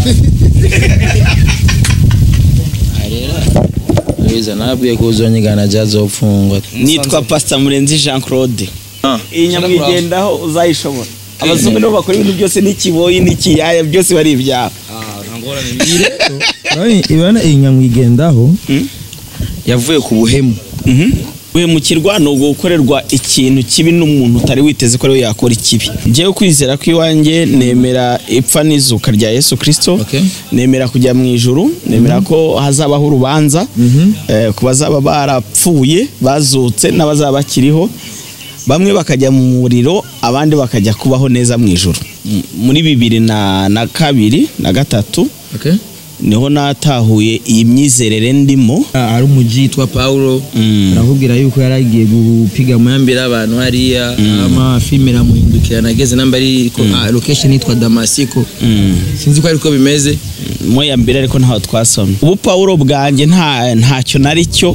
Biza nabwiye kuzonyigana jazofungwa. Nitwa Pastor Murenzi Jean Claude. Iyi nyamwigendaho uzayishobora. Abazungu no bakora ibintu byose n'ikiboyi n'ikiyaya byose bari ibyaha. Ibana iyi nyamwigendaho yavuye ku buhemu. Guhemukirwa no gukorerwa ikintu kibi n'umuntu utari witeze ko yakora ikibi. Ngiye kwizera ko iwanjye nemera ipfa n'izuka rya Yesu Kristo, nemera kujya mu ijuru, nemera ko hazabaho urubanza ku bazaba barapfuye bazutse n'abazaba bakiriho, bamwe bakajya mu muriro abandi bakajya kubaho neza mu ijuru. Muri 2002 na 2003 niho natahuye iyi myizerere ndimo. Ari umuji yitwa Paulo arahubwira yuko yaragiye gupiga muyambira abantu hariya ama filmera muhindukira nageze nambari location yitwa Damasiko. Sinzi ko ariko bimeze moya mbere ariko ntaho twasomye. Ubu Paulo bwanjye ntacyo nari cyo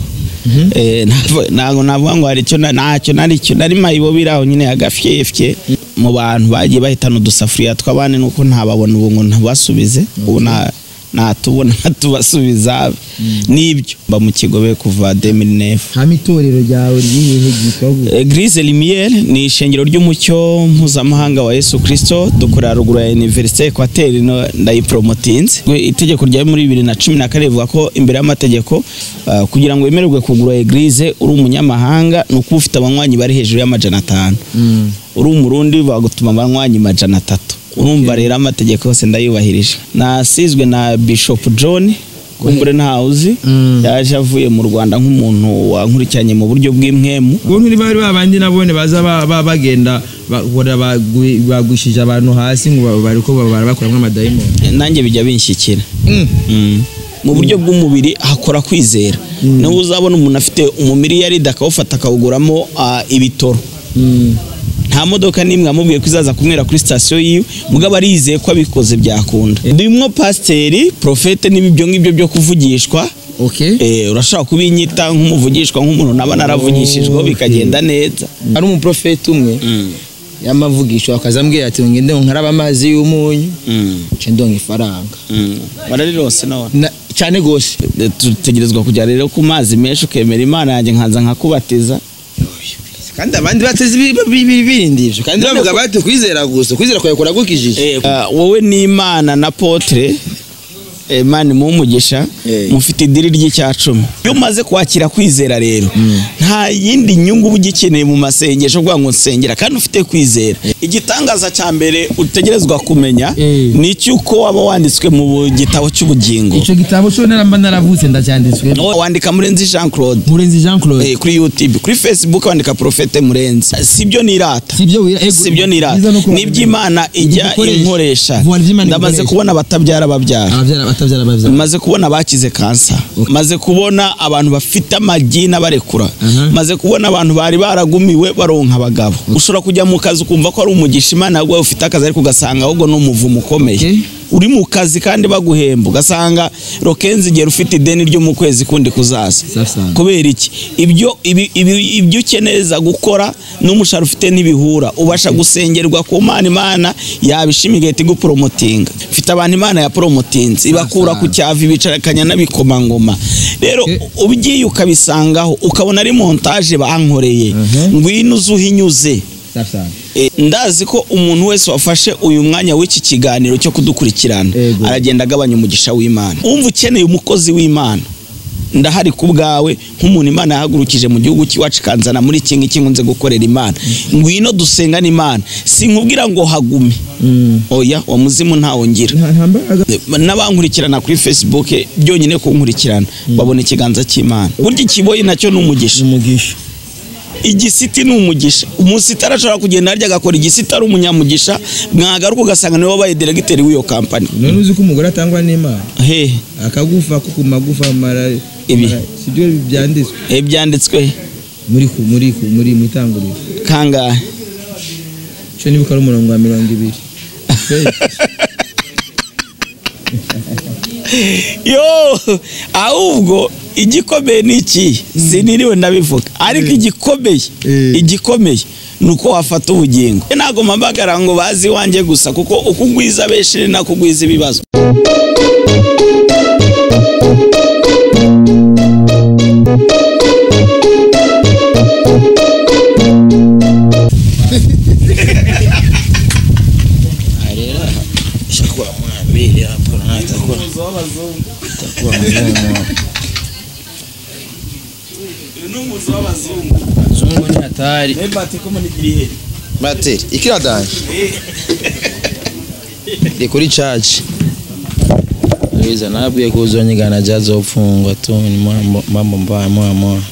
ntago navuga ngo hari cyo ntacyo nari cyo nari mayibobiraho nyine agafyefye mu bantu bagiye bahitana udusafuriya tw'abane nuko ntababona ubu ngo ntabasubize ubu natubona tubasubiza nibyo ba mu kigobe kuva 2009. Hamitorero ryawe ryihe gitwa Église Lumière ni ishengero ry'umucyo mpuzamahanga wa Yesu Kristo dukorera ruguru ya Université Equateur ndayipromotinze. Itegeko rya muri 2014 rivuga ko imbere y'amategeko kugira ngo wemererwe kugura Église uri umunyamahanga nuko ufite abanywanyi bari hejuru y'amajana 5. Uri umurundi bagutuma abanywanyi majana 3. Urumva rero amategeko yose ndayubahirije. Nasizwe na Bishop John kumbure ntawuzi yaje avuye mu Rwanda nk'umuntu wankurikiranye mu buryo bw'imwemu. Ubwo ni bari babandi nabone baza bagenda bagushije abantu hasi ngo bariko bakoramwe amadayimoni. Nanjye bijya binshyikira. Mu buryo bw'umubiri hakora kwizera. Naho uzabona umuntu afite umumiliyari dakawufata akawuguramo ibitoro. Nta modoka nimwe amubwiye ko izaza kumwera kuri station yiwe mugabo arizeye ko abikoze byakunda. Ndimwo pasiteri profete n'ibyo ngibyo byo kuvugishwa. Urashaka kubinyita nk'umuvugishwa nk'umuntu naba naravugishijwe bikagenda neza. Ari umuprofete umwe yamavugishwa akazambwira ati ngende nkaraba amazi y'umunyu cendonga ifaranga. Bararirose none cyane gose tutegerezwa kujya rero ku mazi menshi ukemera Imana yanjye nkanza nkakubatiza. Kandi abandi bateze birindije kandi bavuga bati kwizera gusa kwizera kwakora gukijije. Wowe ni Imana na Apotre Imana mumugisha mufite idiri ry'icyacumi. Iyo maze kwakira kwizera rero nta yindi nyungu bugikeneye mu masengesho bwa ngo nsengera kandi ufite kwizera. Igitangaza cya mbere utegerezwa kumenya ni cyuko waba wanditswe mu gitabo cy'ubugingo. Ico gitabo cyo naramba naravutse ndacyanditswe. Wandika Murenzi Jean Claude. Murenzi Jean Claude kuri YouTube, kuri Facebook wandika Profete Murenzi. Sibyo nirata. Sibyo nirata. Niby'Imana ijya inkoresha. Ndamaze kubona batabyara babyara. Maze kubona bakize kansa. Maze kubona abantu bafite amagina barekura. Maze kubona abantu bari baragumiwe baronka abagabo. Ushobora kujya mu kazi ukumva ko ari umugisha Imana yagwa ufite akazi ariko ugasanga ahubwo no muvumo ukomeye. Uri mu kazi kandi baguhemba ugasanga rokenzi igihe ufite ideni ryo mu kwezi kundi kuzaza. Kubera iki ibyo ukeneza gukora n'umushara ufite n'ibihura ubasha gusengerwa ku Imana yabishimiye iti gupromotinga. Mfite abantu Imana ya promotinze ibakura ku cyavi bicarakanya nabikomangoma. Rero ubigiye ukabisangaho ukabona ari montage bankoreye ngwino uzuhinyuze. Ndazi ko umuntu wese wafashe uyu mwanya w'iki kiganiro cyo kudukurikirana aragenda agabanya umugisha w'Imana. Umva ukeneye umukozi w'Imana ndahari ku bwawe nk'umuntu Imana yahagurukije mu gihugu cy'iwacu kanzana muri iki ngiki nkunze gukorera Imana. Ngwino dusengana Imana sinkubwira ngo hagume oya wa muzimu ntawongira. N'abankurikirana kuri Facebook byonyine kunkurikirana babona ikiganza cy'Imana. Burya ikiboyi nacyo n'umugisha. Igisiti n'umugisha. Umusita arashobora kugenda harya agakora igisita ari umunyamugisha mwagaruka ugasanga niwe wabaye directeur w'iyo company. None uzi ko umugore atangwa n'Imana. Akagufa ko ku magufa mara ibi sibyo byanditswe. Byanditswe muri mutanguriro. Kangahe? Cyo nibuka ari umurongo wa 20. Yo ahubwo igikomeye niki siniriwe ndabivuga ariko igikomeye nuko wafata ubugingo. Ntago mpamagara ngo bazi wanjye gusa kuko ukugwiza benshi nakugwiza ibibazo. mbili hapo na itakuwa zungu ni hatari. Bateri ikira dani ni kuri charge Liza nabwiye ko uzonyigana jazo ufungwa tu ni mambo mbaya mwa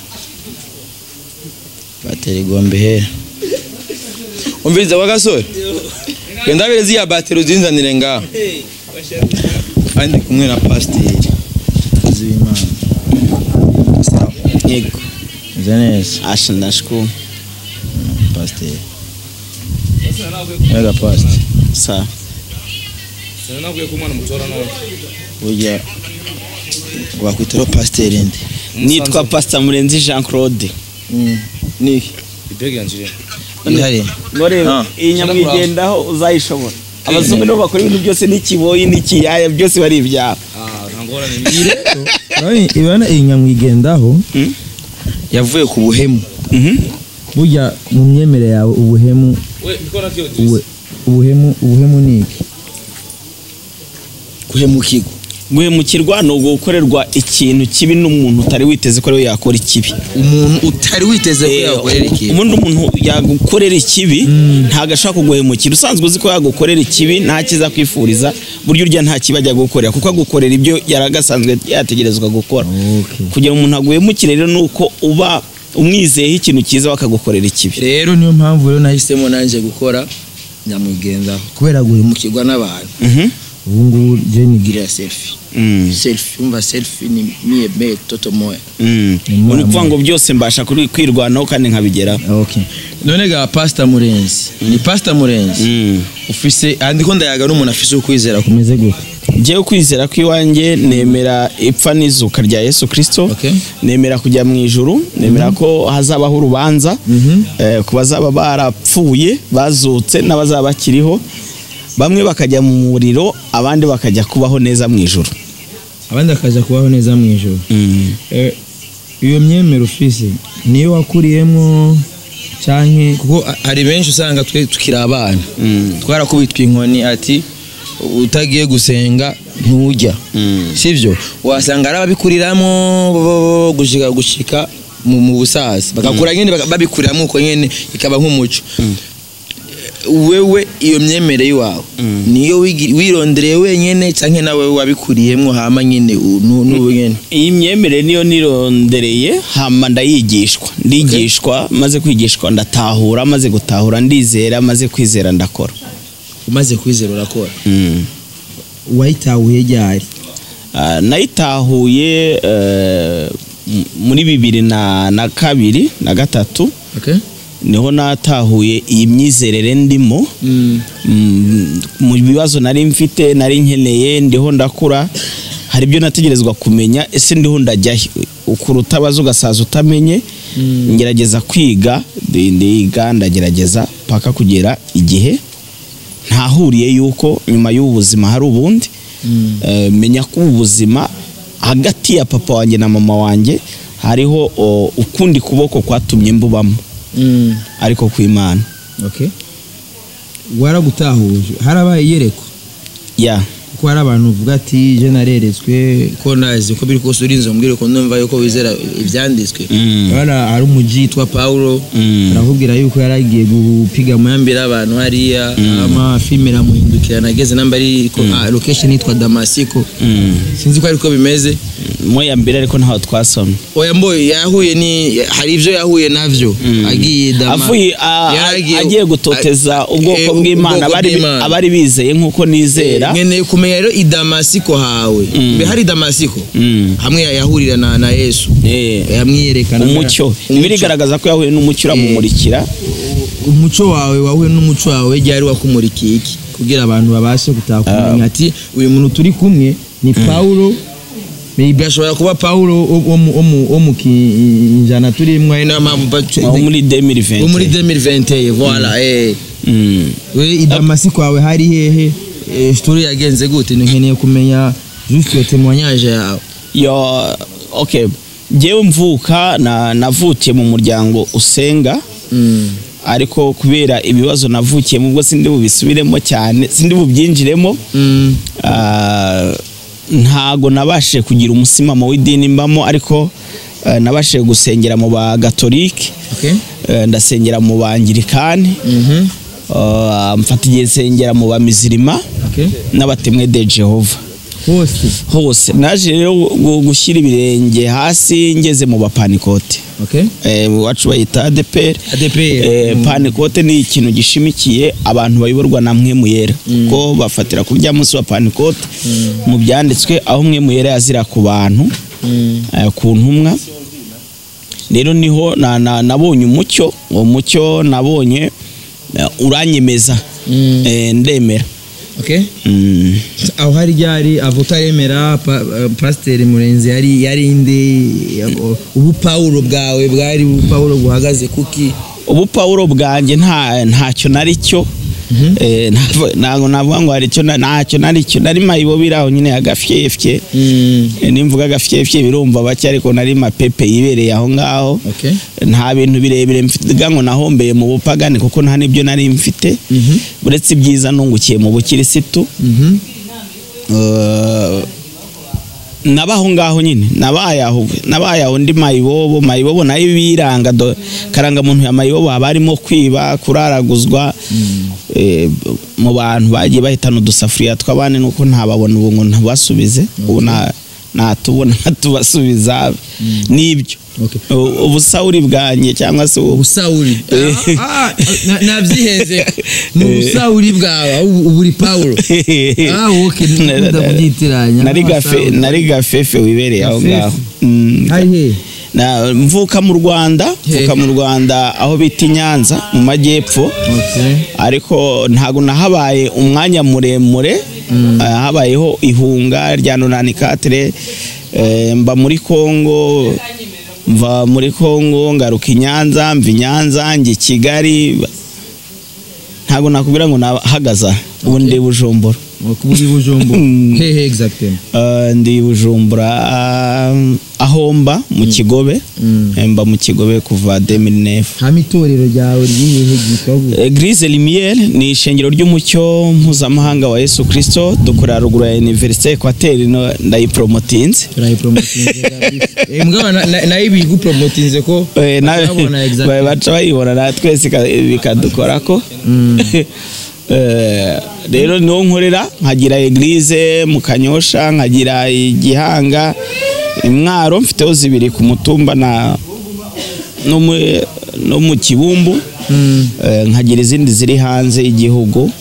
bateri gombe he umviriza wagasore kenda berezi ya bateri uzinzanire ngaho andi kumwe na pasteur z'Imana sawa yego Zanes ashindashku pasteur mega pasteur sa sana nakuye ko mwana mutora no burya wakwitero pasteur ndi nitwa Pastor Murenzi Jean Claude niki ibege yanjire ihari ngore inyamwigendaho uzayishobora abazungu no bakora ibintu byose n'ikiboyi n'ikiyaya byose bari ibyabo ntangora ni mire ibana inyamwigendaho yavuye ku buhemu burya mu myemere yawe ubuhemu we bikora cyo ubuhemu niki guhemukirwa guhemukirwa no gukorerwa ikintu kibi n'umuntu utari witeze ko yakora ikibi umuntu utari witeze ko yakorera ikibi umuntu yagukorera ikibi ntago ashaka kuguhemukira usanzwe uzi ko yagukorera ikibi nta kiza kwifuriza buryo urya nta kibajya gukorera kuko agukorera ibyo yaragasanzwe yategerezwa gukora kugira umuntu aguhemukire rero nuko uba umwizeye ikintu cyiza bakagukorera ikibi rero niyo mpamvu rero nahisemo nanje gukora nyamwigendaho kubera guhemukirwa n'abantu ubungu je nigira selfie selfie umva selfie ni mie toto moya uri kwango byose mbasha kuri kwirwanaho kandi nkabigera okay none ga Pastor Murenzi ni Pastor Murenzi ufise andiko ndayaga n'umuntu afise ukwizera kumeze gute je kwizera kwiwanjye nemera ipfa n'izuka rya Yesu Kristo nemera kujya mu ijuru nemera ko hazabaho urubanza kubazaba barapfuye bazutse n'abazaba bakiriho bamwe bakajya mu muriro abandi bakajya kubaho neza mu ijuru abandi akaja kubaho neza mu ijuru iyo myemero ufise niyo wakuriyemo canke kuko ari benshi usanga twe tukira abana twarakubitwa inkoni ati utagiye gusenga ntujya sivyo wasanga arababikuriramo gushika mu busaza bakakura nyene babikuriramo uko nyene ikaba nk'umuco wewe iyo myemere yawe niyo wirondereye wenyene canke nawe wabikuriyemo hama nyene n'ubugene iyi myemere niyo nirondereye hama ndigishwa maze kwigishwa ndatahura maze gutahura ndizera maze kwizera ndakora umaze kwizera urakora wayitahuye ryari nayitahuye muri 2002 na 2003 okay niho natahuye iyi myizerere ndimo mu bibazo nari mfite nari nkeneye ndiho ndakura hari ibyo nategerezwa kumenya ese ndiho ndajya ukuruta bazo gasaza utamenye ngerageza kwiga ndagerageza paka kugera igihe ntahuriye yuko nyuma y'ubuzima hari ubundi menya ko ubuzima hagati ya papa wanjye na mama wanjye hariho ukundi kuboko kwatumye mbubamo ariko kw'Imana okay waragutahuje harabaye yereko ko hari abantu uvuga ati je nareretswe ko nazi ko biri kose urinze umbwire ko ndumva yuko wizera ivyanditswe hari umuji yitwa Paulo arakubwira yuko yaragiye gupiga muyambira abantu hariya ama filmera muhindukira nageze namba ari location yitwa Damasiko sinzi ko ariko bimeze moya mbere ariko ntaho twasomye oya mboye yahuye ni hari ivyo yahuye navyo agiye agiye gutoteza ubwoko bw'Imana abari bizeye nkuko nizera nkeneye kumenya rero idamasiko hawe mbe hari Damasiko hamwe yahurira na Yesu yamwiyerekana umucyo birigaragaza ko yahuye n'umucyo uramumurikira umucyo wawe wahuye n'umucyo wawe ryari wakumurikiye iki kugira abantu babashe gutakumenya ati uyu muntu turi kumwe ni Paulo bashobora kuba Paulo mu kinjana turimwe muri 2020 muri 2020 voilà we Damasiko wawe hari hehe story yagenze gute nkeneye kumenya juste yo témoignage yawe okay jewe mvuka navutiye mu muryango usenga ariko kubera ibibazo navukiye mu bwo sindi bubisubiremo cyane sindi bubyinjiremo ntago nabashe kugira umusimamo w'idini mbamo ariko nabashe gusengera mu ba Gatolike ndasengera mu Bangirikani mfata igihe nsengera mu Bamizirima n'abatemwe de Jehova hose naje rero gushyira ibirenge hasi ngeze mu Bapanikote wacu bayita ADPR Panikote ni ikintu gishimikiye abantu bayoborwa na mwe muyera ko bafatira kurya munsi wa Panikote mu byanditswe aho mwe muyera yazira ku bantu ku ntumwa rero niho nabonye umucyo uwo mucyo nabonye uranyemeza ndemera aho hari ryari avutaremera Pasiteri Murenzi yari inde ubu Paulo bwawe bwari ubu Paulo buhagaze kuki ubu Paulo bwanjye ntacyo nari cyo ntago navuga ngo hari cyo ntacyo nari cyo nari mayibobiraho nyine agafyefye nimvuga agafyefye birumva bake ariko nari mapepe yibereye aho ngaho nta bintu birebire mfite ngo nahombeye mu bupagani kuko nta nibyo nari mfite buretse ibyiza nungukiye mu bukirisitu nabaho ngaho nyine nabaye aho ndi mayibobo nayo biranga karanga muntu ya mayibobo abarimo kwiba kuraraguzwa mu bantu bagiye bahitana udusafuriya tw'abandi nuko ntababona ubu ngo ntabasubize ubu natubona tubasubiza nibyo ubusawuri bwanjye cyangwa se ubusawuri nabyiheze ni ubusawuri bwawe uburi Paulo ndabyitiranya nari gafefe wibereye aho ngaho mvuka mu Rwanda aho bita Nyanza mu majyepfo ariko ntago nahabaye umwanya muremure habayeho ihunga rya 94 mba muri Kongo ngaruka Nyanza mva Nyanza ngi Kigali ntago nakubwira ngo nahagaza ubu ndi Bujumbura Kuburi Bujumbura hehe exactement ndi Bujumbura ahomba mu Kigobe mba mu Kigobe kuva 2009 hamitorero ryawe ryihe gikavu Église Lumière ni ishengero ry'umucyo mpuzamahanga wa Yesu Kristo dukora ruguru ya Université Equateur ndayipromotinze mugaba nayibigu promotinze ko nabona exactement baca bayibona na twese bikadukora ko rero niho nkorera nkagira Église mu Kanyosha nkagira Igihanga Mwaro mfiteho zibiri ku mutumba no mu Kibumbu nkagira izindi ziri hanze igihugu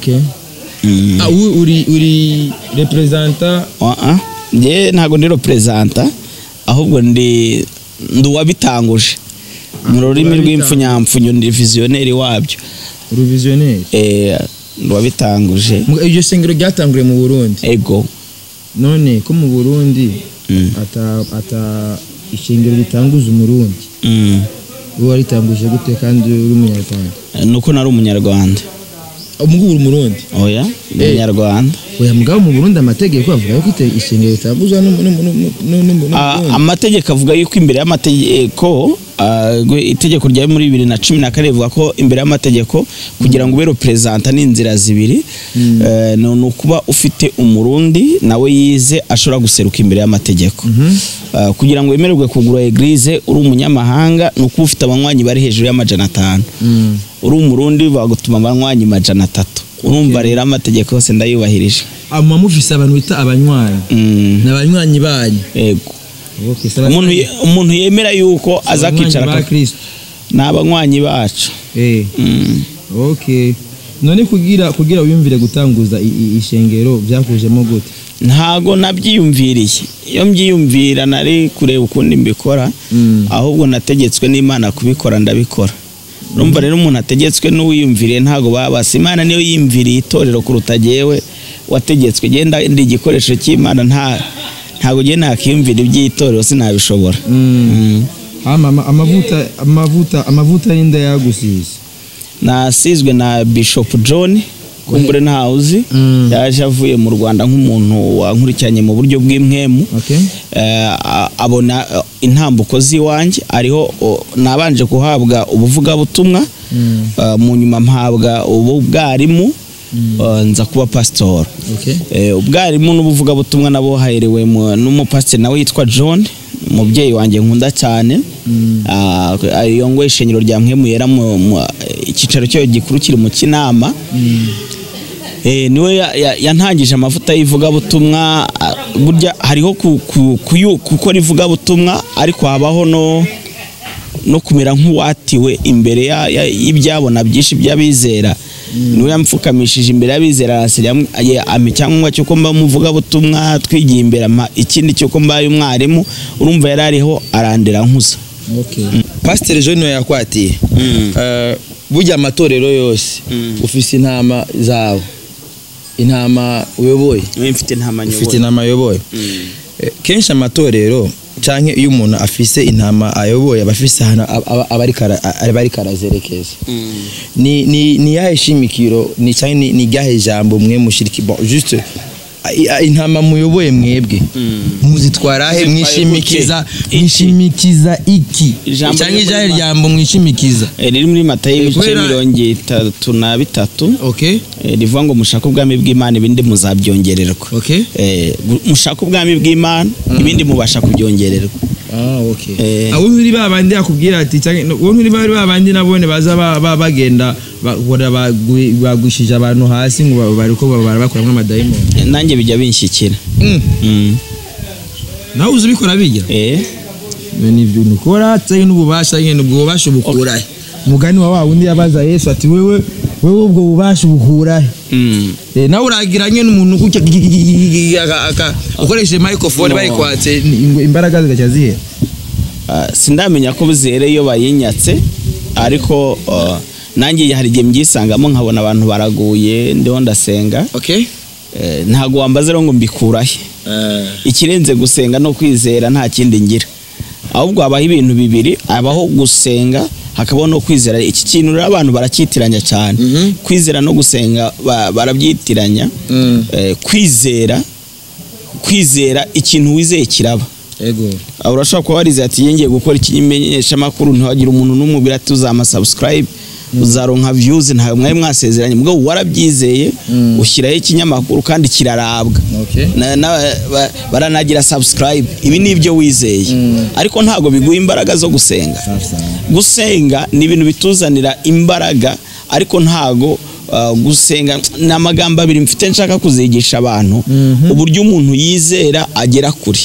uri representa nge ntago ndi representa ahubwo ndi wabitanguje mu rurimi rw'imfunyamfunyo ndi visionnaire wabyo visionnaire wabitanguje iryo sengero ryatanguriye mu Burundi ego none ko mu Burundi ata ishengero ritanguza umurundi uwo ritanguje gute kandi uri umunyarwanda nuko nari umunyarwanda umugabo uri umurundi oya umunyarwanda oya mugabo mu Burundi amategeko avuga yuko ishengero ritanguzwa amategeko avuga yuko imbere y'amategeko itegeko rya muri 2014 rivuga ko imbere y'amategeko kugira ngo ube representa n'inzira zibiri no kuba ufite umurundi nawe yize ashobora guseruka imbere y'amategeko kugira ngo wemererwe kugura Église uri umunyamahanga no kuba ufite abanywanyi bari hejuru ya500 uri umurundi bagutuma abanywanyi 300 urumva rero amategeko yose ndayubahirije amamufise abantu bita abanywanyi n'abanywanyi banyu yego umuntu yemera yuko azakicara n'abanywanyi bacu none kugira wiyumvire gutanguza ishengero byakujemo gute ntago nabyiyumviriye iyo mbyiyumvira nari kureba ukundi mbikora ahubwo nategetswe n'Imana kubikora ndabikora urumva rero umuntu ategetswe n'uwiyumviriye ntago babasa Imana niyo yimviriye itorero kuruta jewe wategetswe genda ndi igikoresho cy'Imana ntago je nakiyumvira iby'itorero sinabishobora amavuta y'inda yagusize nasizwe na Bishop John kumbure ntawuzi yaje avuye mu Rwanda nk'umuntu wankurikiranye mu buryo bw'imwemu abona intambuko ziwanjye ariho nabanje kuhabwa ubuvuga butumwa mu nyuma mpabwa ubu bwarimu nza kuba pastor. Ubwarimu n'ubuvuga butumwa nabo haherewe n'umupastor nawe yitwa John, umubyeyi wanjye nkunda cyane. Ayongwe ishenyero rya Mpwemuyera mu ikicaro cyo gikuru kiri mu Kinama. Niwe yantangije amavuta y'ivuga butumwa. Burya hariho gukora ivuga butumwa, ariko habaho no kumera nk'uwatiwe imbere y'ibyabona byinshi by'abizera. Niwe yamfukamishije imbere y'abizera cyangwa cyo ko mba muvuga butumwa twigiye imbere ikindi cyo ko mbaye umwarimu. Urumva yarariho arandera nkuza. Pastor John yakwatiye burya amatorero yose ufise intama zawe, intama uyoboye. Mfite intama yoboye. Kenshi amatorero canke iyo umuntu afise intama ayoboye abafise hana abari karazerekeza. Ni yahe shimikiro ni canke ni gahe jambo mwe mushiriki bon juste intama muyoboye mwebwe muzitwarahe mwishimikiza iki canke jahe jambo mwishimikiza riri muri Matayo 33. Rivuga ngo mushaka ubwami bw'Imana ibindi muzabyongererwa. Mushaka ubwami bw'Imana ibindi mubasha kubyongererwa. Abo muri babandi akubwira ati canke wo muri babandi nabone baza bagenda bagushije abantu hasi ngo bariko barakora nk'amadayimoni. Nanjye bijya binshyikira. Nawe uzubikora bijya? Nibyo nukora tsaye n'ububasha nyene ubwo bubasha bukurahe. Mugani wa wundi yabaza Yesu ati wewe ubwo bubasha bukurahe. Nawe uragiranye n'umuntu ukoresheje microphone bayikwatse imbaraga zigacazihe. Sindamenya ko bizere iyo bayinyatse, ariko nanjye hari igihe mbyisangamo nkabona abantu baraguye ndiho ndasenga. Ntago wambaze ngo mbikurahe. Ikirenze gusenga no kwizera nta kindi ngira. Ahubwo habaho ibintu bibiri, abaho gusenga hakaba no kwizera. Iki kintu rero abantu barakitiranya cyane. Kwizera no gusenga barabyitiranya. Kwizera ikintu wizeye kiraba. Urashobora kuba warize ati yengeye gukora ikimenyesha makuru ntiwagira umuntu n'umubira tuzama subscribe uzaronka views ntawe mwaye mwasezeranye mugabo warabyizeye ushyiraho ikinyamakuru kandi kirarabwa. Baranagira subscribe. Ibi nibyo wizeye, ariko ntago biguha imbaraga zo gusenga. Gusenga ni ibintu bituzanira imbaraga, ariko ntago gusenga n'amagambo abiri mfite nshaka kuzigisha abantu. Uburyo umuntu yizera agera kuri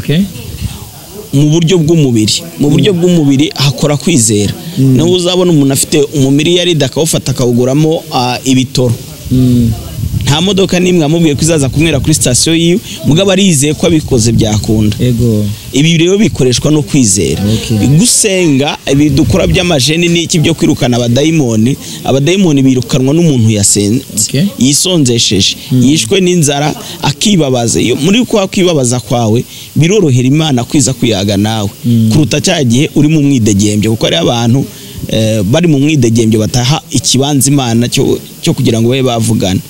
mu buryo bw'umubiri hakora kwizera. Naho uzabona umuntu afite umumiri yari dakawufata akawuguramo ibitoro. Nta modoka nimwe amubwiye ko izaza kumwera kuri station yiwe, mugabo arizeye ko abikoze byakunda. Ibi rero bikoreshwa no kwizera. Gusenga bidukora by'amajeni n'iki byo kwirukana abadayimoni birukanwa n'umuntu yasenze, yisonzesheje, yishwe n'inzara, akibabaza. Muri kwa kwibabaza kwawe birorohera Imana kwiza kuyaga nawe kuruta cyagihe uri mu mwidegembyo, kuko ari abantu bari mu mwidegembyo bataha ikibanza Imana cyo kugira ngo babe bavugana.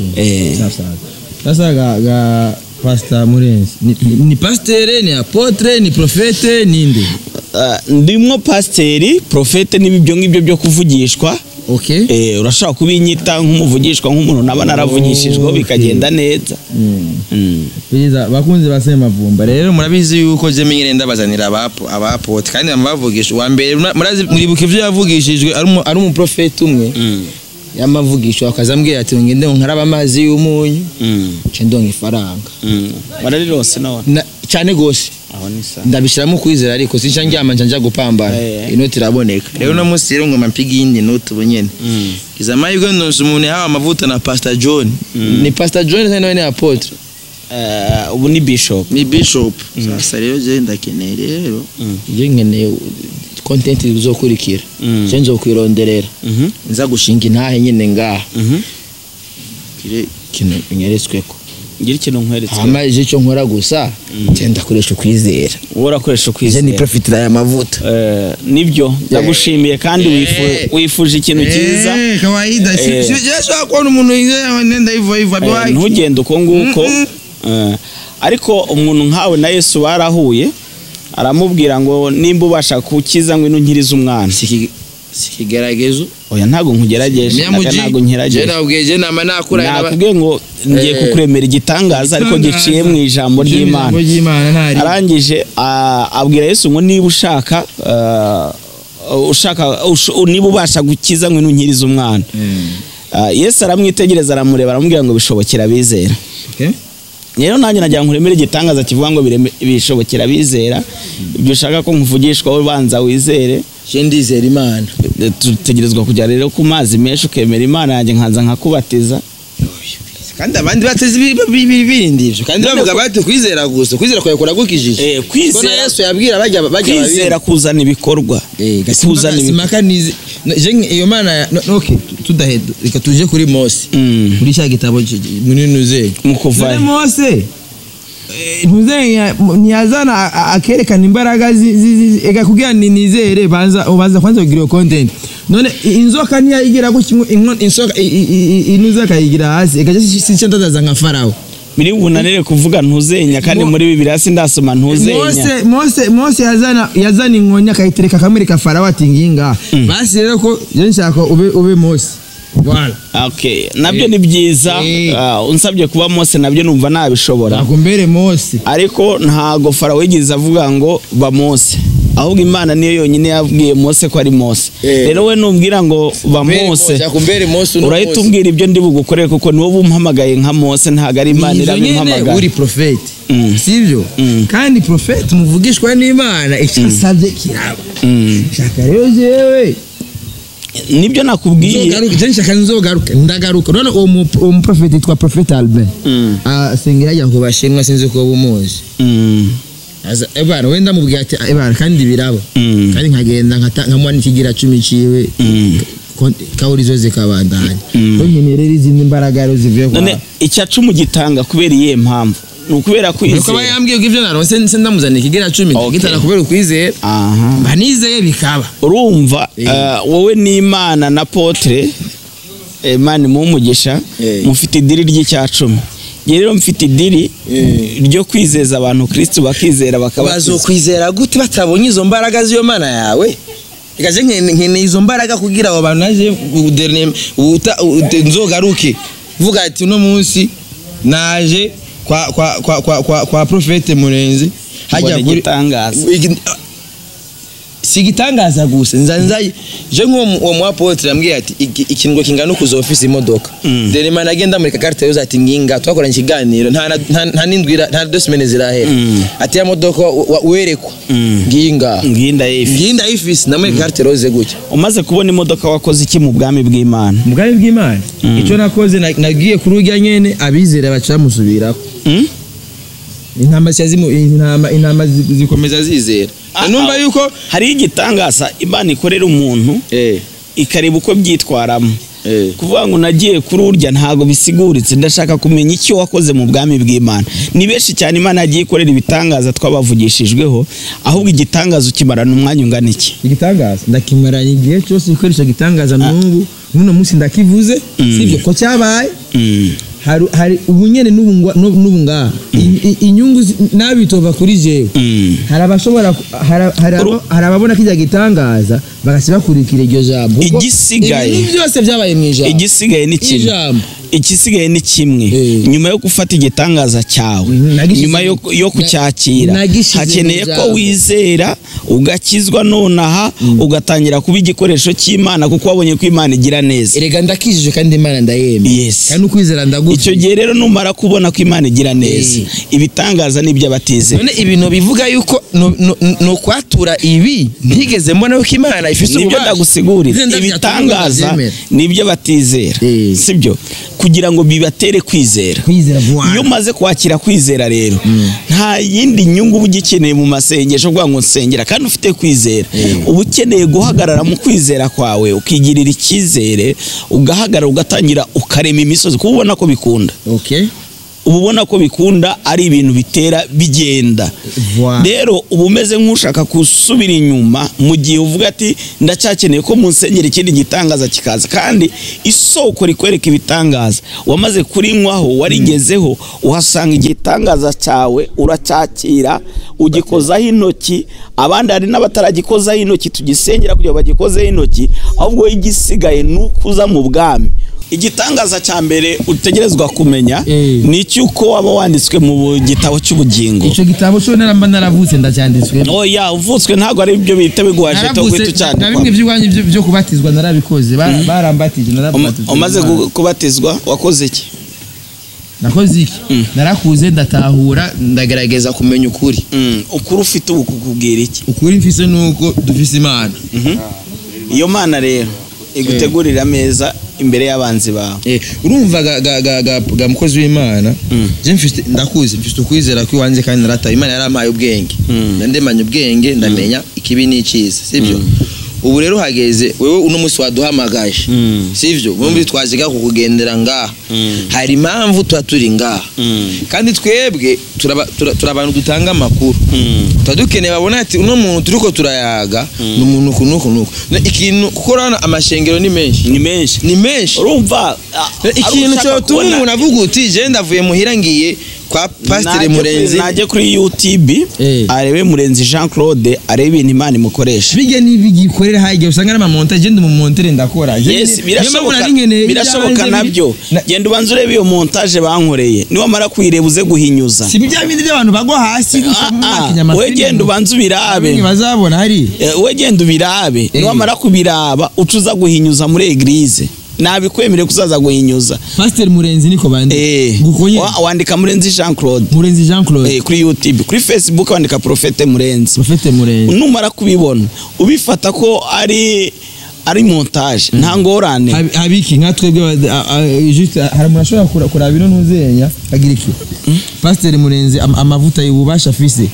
Sasa ga Pastor Murenzi ni pasteur, ni apotre, ni profete, ninde? Ndimwo pasteur, profete n'ibyo ngibyo byo kuvugishwa. Urashaka kubinyita nk'umuvugishwa nk'umuntu naba naravugishijwe bikagenda neza. Biza bakunze basema vumba. Rero murabizi yuko je menyere ndabazanira abapote kandi amavugisha wa mbere muribuka ivyo yavugishijwe ari umu profete umwe. Yamavugisha akazambwira ati ngende nkaraba amazi y'umunyu cendonga ifaranga. Bararirose nawe cyane gose ndabishiramo kwizera, ariko sinca ndyama njya gupambana inoti iraboneka. Rero no musi rero ngo mpigi indi noti ubunyene izamayigo nonse umuntu yahawe amavuta na Pastor John. Ni Pastor John nawe ni apotre, ubu ni bishop. Sasa rero je ndakeneye rero je nkeneye content uzokurikira je nzokwironderera nza gushinga intahe nyene ngaha kire kino nyeretsweko ngira ikintu nkweretse amaje cyo nkora gusa cyenda koresha kwizera. Urakoresha kwizera ni profitira ya mavuta. Nibyo ndagushimiye kandi wifuje ikintu cyiza. Kawaida sije akona umuntu yizera nenda hivyo abiwaye ntugende uko nguko. Ariko umuntu nkawe na Yesu barahuye aramubwira ngo nimba ubasha kukiza ngo inunkiriza umwana. sikigeragezo oya ntago nkugerageje ntago nkerageje nabweje nama nakura nakubwiye ngo ngiye kukuremera igitangaza ariko giciye mu ijambo ry'Imana arangije abwira Yesu ngo niba ushaka niba ubasha gukiza ngo nunkiriza umwana Yesu aramwitegereza aramureba aramubwira ngo bishobokera bizera rero nanjye najya nkuremera igitangaza kivuga ngo bishobokera bizera ibyo ushaka ko nkuvugishwa wowe banza wizere je ndizera Imana tutegerezwa kujya rero ku mazi menshi ukemera Imana yanjye nkanza nkakubatiza kandi abandi bateze ibindi ivyo kandi bavuga bati kwizera gusa kwizera kwakora gukijije kwizera Yesu yabwira bajya kwizera kuzana ibikorwa kuzana ibimakanize je iyo Mana okay tudaheda reka tuje kuri Mose kuri cya gitabo munini nuze mukuva Mose ntuzenya ntiyazana akerekana imbaraga ega kugira nizere baza kwanza kugira content none inzoka ntiyayigira gukimwe inzoka inuza kayigira hasi ega since ndaza nka Farao biri bunanire kuvuga ntuzenya kandi muri Bibiliya sindasoma ntuzenya Mose yazana inkonya kayitereka kamereka Farao ati nginga basi rero ko je nshaka ube Mose Voilà. Okay, nabyo ni byiza unsabye kuba Mose nabyo numva nabishobora. Nakumbere Mose. Ariko ntago Farao yigize avuga ngo ba Mose. Ahubwo Imana niyo yonyine yabwiye Mose ko ari Mose. Rero we numbwira ngo ba Mose. Urahita umbwira ibyo ndi bugukorere kuko niwo bumpamagaye nka Mose ntago ari Imana irabimpamagaye. Uri prophet. Sivyo? Kandi prophet muvugishwa n'Imana ikasabye kiraba. Shaka rero jewe nibyo nakubwiye je nshaka nzogaruka ndagaruka none uwo prophet twa prophet Albert asengera ajya ngo bashinwa sinzi ko bumuzi ebana wenda mubwiye ati ebana kandi birabo kandi nkagenda nkamwana ikigira 10 ciwe kaurizo zikabandanya none rero izindi imbaraga rero zivuye kwa none icyacu mu gitanga kubera iye mpamvu nukubera kwizera nuko bayambwiye ivyo naronse ndamuzana ikigira 10 gitana kubera kwizera banizeye bikaba urumva wowe n'Imana na Apotre Imana mumugisha mufite idiri ry'icyacumi rero mfite idiri ryo kwizeza abantu Kristo bakizera bakabazo kwizera gute batabonye izo mbaraga z'iyo Mana yawe ikaje nkene izo mbaraga kugira abo bantu naje nzogaruke vuga ati no munsi naje kwa profete Murenzi hajya kuri tangaza sigitangaza gusa nzanzaye je nko mu Apotre yambwiye ati ikingo kingana kuzo office imodoka dere Imana agenda muri carte yoza ati nginga twakoranye ikiganiro nta nindwira nta 2 semaines zirahera ati ya modoka werekwa nginda ifisi na muri carte rose gutya umaze kubona imodoka wakoze iki mu bwami bw'Imana icyo nakoze nagiye kurujya nyene abizera bacamusubirako intama zikomeza zizera numva yuko hari igitangaza Imana ikorera umuntu ikareba uko byitwaramo kuvuga ngo nagiye kuri urya ntago bisiguritse ndashaka kumenya icyo wakoze mu bwami bw'Imana ni benshi cyane Imana yagiye ikorera ibitangaza twabavugishijweho ahubwo igitangaza ukimarana umwanya ungana iki igitangaza ndakimaranye igihe cyose ikoresha gitangaza n'ubu nuno munsi ndakivuze sivyo ko cyabaye hari ubunyene n'ubunga inyungu nabitova kuri jewe hari abashobora hari ababona kijya gitangaza bagasiba kurikira iryo jambo igisigaye byose byabaye mwijambo igisigaye ni kimwe nyuma yo gufata igitangaza cyawe nyuma yo kucyakira hakeneye ko wizera ugakizwa nonaha ugatangira kuba igikoresho cy'Imana kuko wabonye ko Imana igira neza erega ndakijije kandi Imana ndayemeye kandi ukwizera ndagufi icyo gihe rero numara kubona ko Imana igira neza ibitangaza nibyo abatizera none ibintu bivuga yuko no kwatura ibi ntigeze mbona ko Imana ifise ububasha nibyo ndagusigurira ibitangaza nibyo batizera sibyo kugira ngo bibatere kwizera iyo umaze kwakira kwizera rero nta yindi nyungu ugikeneye mu masengesho kuvuga ngo nsengera kandi ufite kwizera uba ukeneye guhagarara mu kwizera kwawe ukigirira icyizere ugahagarara ugatangira ukarema imisozi kuko ubona ko bikunda ubona ko bikunda ari ibintu bitera bigenda. Rero ubumeze nk'ushaka gusubira inyuma mu gihe uvuga ati ndacyakeneye ko munsengera ikindi gitangaza kikaza, kandi isoko rikwereka ibitangaza wamaze kurinywaho warigezeho, uhasanga igitangaza cyawe uracyakira ugikozaho intoki. Abandi hari n'abataragikozaho intoki tugisengera kugira bagikozeho intoki, ahubwo igisigaye nukuza mu bwami. Igitangaza cya mbere utegerezwa kumenya ni cyuko waba wanditswe mu gitabo cy'ubugingo. Icyo gitabo cyo naramba naravutse ndacyanditswe. Oya, uvutswe ntago ari ibyo bita biguhaje to kwitu cyane. Na bimwe by'ubwanyu byo kubatizwa narabikoze, barambatije narabatizwa. Umaze kubatizwa wakoze iki? Nakoze iki? Narakuze ndatahura ndagerageza kumenya ukuri. Ukuri ufite ubu kukubwira iki? Ukuri mfise nuko dufise Imana. Iyo Mana rero igutegurira ameza imbere y'abanzi bawe. Urumva ga mukozi w'Imana, je mfite ndakuze, mfite ukwizera ko wanze kandi narata Imana yaramaye ubwenge. Ndemanye ubwenge ndamenya ikibi n'icyiza, sibyo? Ubu rero hageze wewe uno munsi waduhamagaje, sivyo? Bombi twaziga kukugendera ngaha. Hari impamvu turi ngaha. Kandi twebwe turabantu dutanga amakuru. Twadukeneye babona ati uno muntu turiko turayaga n'umuntu kunuko. Ikintu kukorana amashengero ni menshi. Urumva ikintu cyo tumuntu avuga uti je ndavuye muhira ngiye kwa Pasteur Murenzi, naje kuri YouTube arebe Murenzi Jean Claude arebe ibintu Imana imukoresha. Bige nibigikorera hagiye usanga na montage ndi mu montere ndakora. Yes, birashoboka nabyo. Genda ubanze urebe iyo montage bankoreye. Ni wamara kwireba uze guhinyuza. Si bya bindi by'abantu bagwa hasi gusa we genda ubanze ubirabe. Bazabona hari. We genda ubirabe. Ni wamara kubiraba ucuza guhinyuza muri eglise. Nabikwemere kuzaza guhinyuza. Pasteur Murenzi niko bande. Wandika Murenzi Jean Claude. Kuri YouTube, kuri Facebook wandika Prophete Murenzi. Numara kubibona ubifata ko ari montage nta ngorane. Habiki nka twebwe juste hari murashobora kurabira ntuzenya agira iki. Pasteur Murenzi amavuta y'ububasha afise.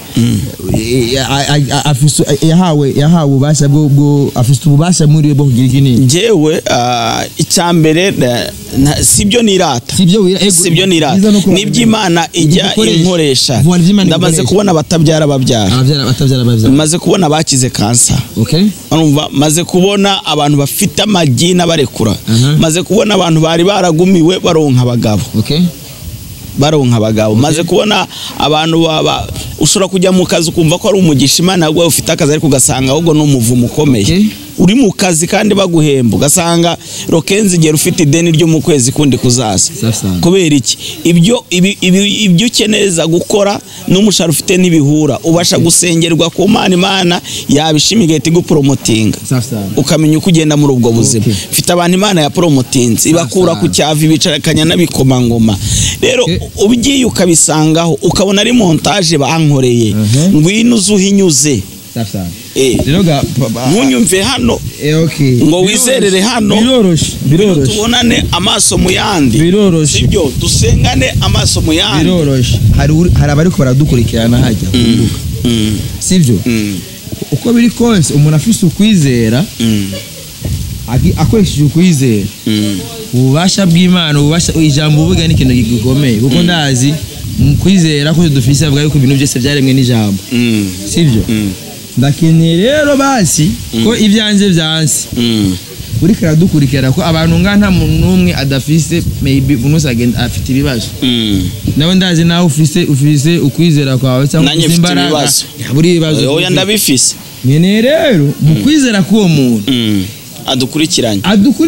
Afise yahawe ububasha bwo afise ububasha muri bwo kugira iki ni. Jewe icyambere sibyo nirata. Sibyo nirata. Niby'Imana ijya inkoresha. Ndamaze kubona batabyara babyara. Maze kubona bakize kansa. Okay. Urumva maze kubona abantu bafite amagina barekura. Maze kubona abantu bari baragumiwe baronka abagabo. Okay. Baronka abagabo. Maze kubona abantu ushobora kujya mu kazi ukumva ko ari umugisha Imana yaguhaye ufite akazi ariko ugasanga ahubwo no umuvumo ukomeye. Uri mu kazi kandi baguhemba ugasanga rokenzi igihe ufite ideni ryo mu kwezi kundi kuzaza. Kubera iki? Ibyo ukeneza gukora n'umushahara ufite n'ibihura ubasha gusengerwa ku Imana yabishimiye iti gupromotinga. Ukamenya uko ugenda muri ubwo buzima. Mfite abantu Imana ya promotinze ibakura ku cyavi bicarakanya nabikomangoma. Rero ubigiye ukabisangaho ukabona ari montage bankoreye. Ngwino uzuhinyuze. Munyumve hano. Ngo wizerere hano. Biroroshe. Tubonane amaso mu yandi. Sibyo dusengane amaso mu yandi. Biroroshe. Hari abari ko baradukurikirana hajya. Sibyo? Uko biri kose umuntu afise ukwizera. Akoresheje ukwizera. Ububasha bw'Imana, ububasha ijambo uvuga ni ikintu gikomeye. Kuko ndazi mu kwizera ko dufise avuga yuko ibintu byose byaremwe n'ijambo. Sibyo? Ndakeneye rero basi ko ibyanze byansi. Uri karadukurikira ko abantu nta muntu numwe adafise maybe unusagenda afite ibibazo. Nawe ndazi nawe ufise ukwizera kwawe cyangwa imbaraga. Buri ibibazo. Oya ndabifise. Nyene rero mu kwizera ko umuntu adukurikiranye.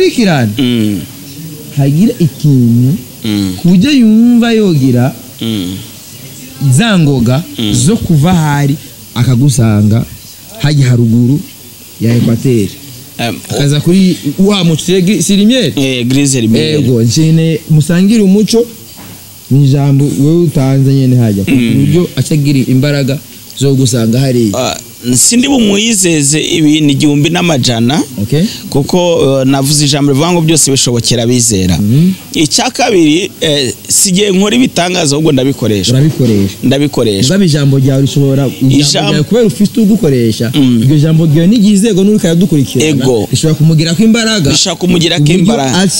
Hagira ikintu kujya yumva yogira zangoga zo kuva hari akagusanga haji haruguru ya Equateur. Akaza kuri wa mucege Sirimiere. Grise Sirimiere. Yego njene musangira umuco n'ijambo wewe utanze nyene hajya kuburyo acagira imbaraga zo gusanga hari. Sindi bumuyizeze ibintu igihumbi n'amajana. Kuko navuze ijambo rivuga ngo byose bishobokera bizera. Icya kabiri sigiye nkora ibitangaza ahubwo ndabikoresha. Uba ijambo ryawe rishobora ijambo kubera ufite ugukoresha. Iryo jambo ryawe n'igizego n'uri kayadukurikira. Rishobora kumugira ko imbaraga. Acha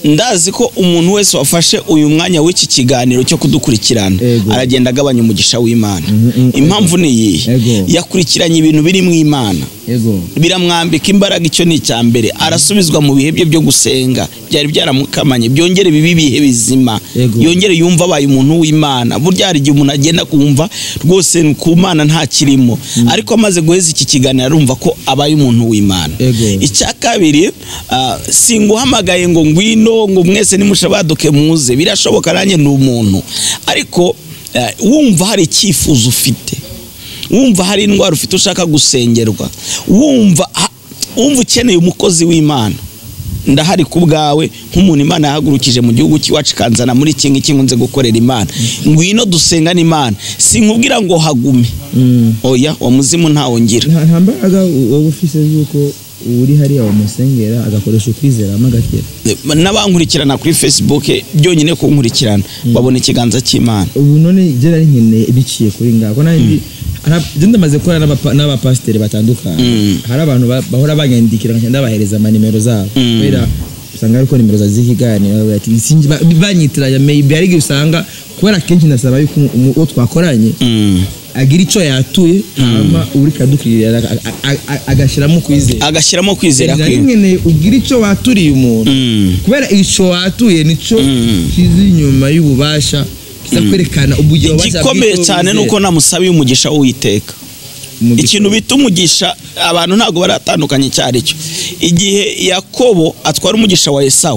ndazi ko umuntu wese wafashe uyu mwanya w'iki kiganiro cyo kudukurikirana aragenda agabanya umugisha w'Imana. Impamvu ni iyi, yakurikiranye ibintu biri mu Imana, biramwambika imbaraga. Icyo ni icyambere, arasubizwa mu bihe bye byo gusenga byari byaramukamanye, byongere bibi bihe bizima, yongere yumva abaye umuntu w'Imana. Burya hari igihe umuntu agenda kumva rwose ku Mana nta kirimo, ariko amaze guheza iki kiganiro arumva ko abaye umuntu w'Imana. Icya kabiri, singuhamagaye ngo ngwino ngo mwese nimushabaduke muze, birashoboka nanjye ni umuntu, ariko wumva hari icyifuzo ufite, wumva hari indwara ufite ushaka gusengerwa, wumva ukeneye umukozi w'Imana, ndahari ku bwawe nk'umuntu Imana yahagurukije mu gihugu cy'iwacu kanzana muri iki ngiki nkunze gukorera Imana. Ngwino dusengana Imana, sinkubwira ngo hagume, oya wa muzimu ntawo ngira. Nta mbaraga wowe ufise yuko uri hariya wamusengera agakoresha ukwizera amagakira. N'abankurikirana kuri Facebook byonyine kunkurikirana babona ikiganza cy'Imana. Ubu none gera nkene biciye kuri ngako nanjye ndamaze gukora n'abapasiteri batandukanye. Hari abantu bahora banyandikira nkenda bahereza amanimero zabo, kubera usanga ariko nimero za zikiganiro ati sinzi banyitiranya, maybe ari usanga kubera kenshi nasaba yuko uwo twakoranye agira icyo yatuye hama uri kadukirira agashiramo kwizera kwe. Nyine ugira icyo waturiye umuntu, kubera icyo watuye nico kizi nyuma y'ububasha kwerekana ubujye wabasha. Gikomeye cyane nuko namusabiye umugisha w'Uwiteka. Ikintu bita umugisha abantu ntago baratandukanye cyari cyo. Igihe Yakobo atwara umugisha wa Esawu,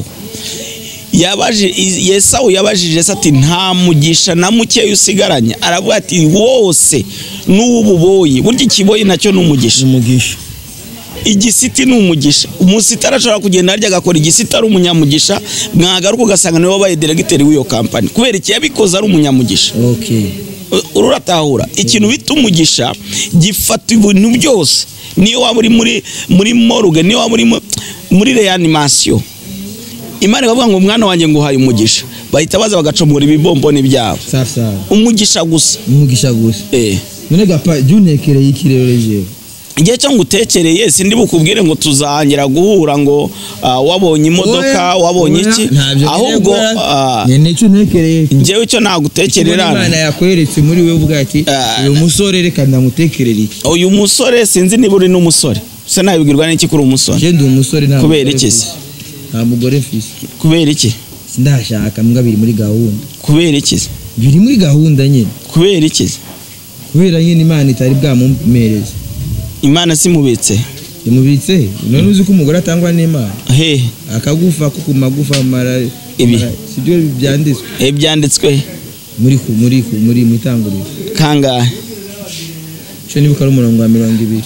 Esawu yabajije ati nta mugisha na muke usigaranye, aravuga ati wose n'ububoyi. Burya ikiboyi nacyo n'umugisha. Igisiti n'umugisha. Umusitari arashobora kugenda harya agakora igisiti ari umunyamugisha, mwagaruka ugasanga niwe wabaye directeur w'iyo company, kubera iki yabikoze ari umunyamugisha. Ururatahura ikintu bita umugisha gifata ibintu byose. Niyo waba uri muri morgue, niyo waba uri muri reanimation, Imana ikavuga ngo umwana wanjye nguhaye umugisha, bahita baza bagacomora ibibomboni byabo. Umugisha gusa. None gapa junekere yikirereje. Igihe cyo ngutekereye sindi bukubwire ngo tuzangira guhura ngo wabonye imodoka wabonye iki, ahubwo nyene cyo nekereye njewe cyo nagutekerera. Imana yakweretse muri wewe uvuga ati uyu musore reka ndamutekerera iki. Uyu musore sinzi niba uri n'umusore, se nabibwirwa n'iki kuri umusore. Je ndi umusore nta. Kubera iki se? Nta mugore mfise. Kubera iki? Sindashaka mbwa biri muri gahunda. Kubera iki? Biri muri gahunda nyine. Kubera iki? Kubera nyine Imana itari bwamumereze. Imana simubitse. Imubitse? None uzi ko umugore atangwa n'Imana? Akagufa ko kumagufa mara ibi. Sibyo byanditswe. Byanditswe muri mitanguriro. Kangahe? Cyo nibuka ari umurongo wa 200.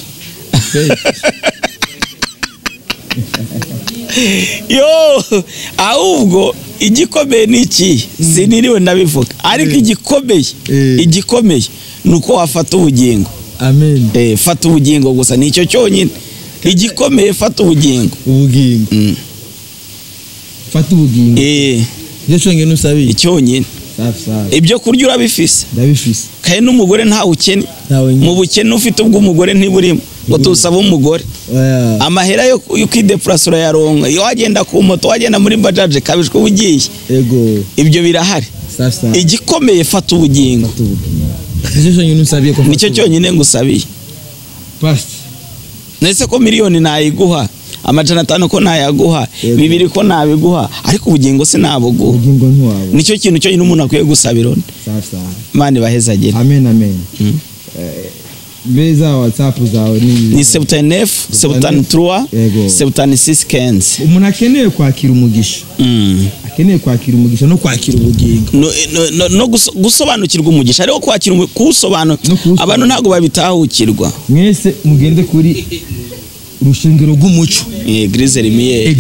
Yo, ahubwo igikomeye niki siniriwe ndabivuga, ariko igikomeye nuko wafata ubugingo. Amen. Fata ubugingo gusa nicyo cyonyine. Igikomeye fata ubugingo. Fata ubugingo. Nicyo cyonyine nusabiye. Icyonyine. Ibyo kurya urabifise. Ndabifise. Kaye n'umugore nta ukene. Mu bukene ufite ubwo umugore ntiburimo. Ngo tusaba umugore. Amahera yo kwideplasa yaronka. Iyo wagenda ku moto, wagenda muri bajaje kabishwe ugiye. Ibyo birahari. Igikomeye fata ubugingo. Nicyo cyonyine ngusabiye. Nese ko miliyoni nayiguha, amajana 5 ko nayaguha, 2 ko nabiguha, ariko ubugingo se nabuguha. Nicyo kintu cyonyine umuntu akwiye gusabira. Mani bahezagire. Amen. Beza WhatsApp zawe ni 79 73 76 15. Umuntu akeneye kwakira umugisha. Akeneye kwakira umugisha no kwakira ubugingo. No gusobanukirwa umugisha, ariko kwakira kusobanura abantu ntago babitahukirwa. Mwese mugende kuri urushingiro rw'umuco. Église Lumière.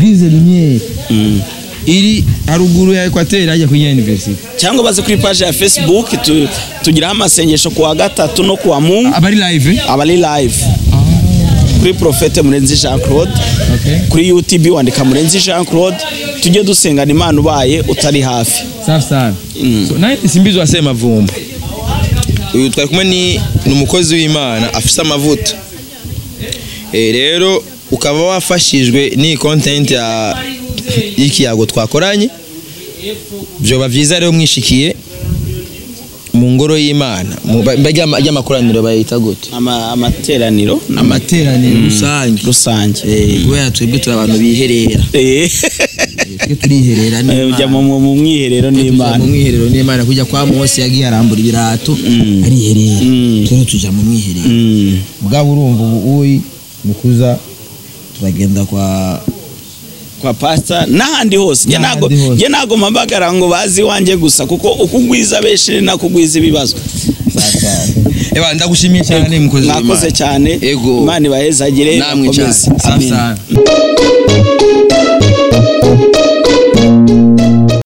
Iri aruguru ya Equateur ajya ku university. Cyangwa baze kuri page ya Facebook tugira amasengesho kuwa gatatu no kuwa Mungu. Abari live. Kuri Prophète Murenzi Jean Claude. Kuri YouTube wandika Murenzi Jean Claude, tujye dusengana Imana ubaye utari hafi. Safi. So naye simbizo asema vumba. Uyu twari kumwe ni umukozi w'Imana afisa amavuta. Rero ukaba wafashijwe ni content ya y'ikiyago twakoranye byoba byiza rero mwishikiye mu ngoro y'Imana y'amakoraniro bayita gute amateraniro rusange kubera twebwe turi abantu biherera turiherera ujya mu mwiherero n'Imana kujya kwa Mose yagiye arambura ibirato ariherera turi tuja mu mwiherero bwabo urumva uyi mukuza turagenda kwa pastor n'ahandi hose nge nago mabagara ngo bazi wanje gusa kuko ukugwiza beshe nakugwiza ibibazo eba ndagushimiye cyane mukozi nakoze cyane Imana ibahezagire namwe cyane amen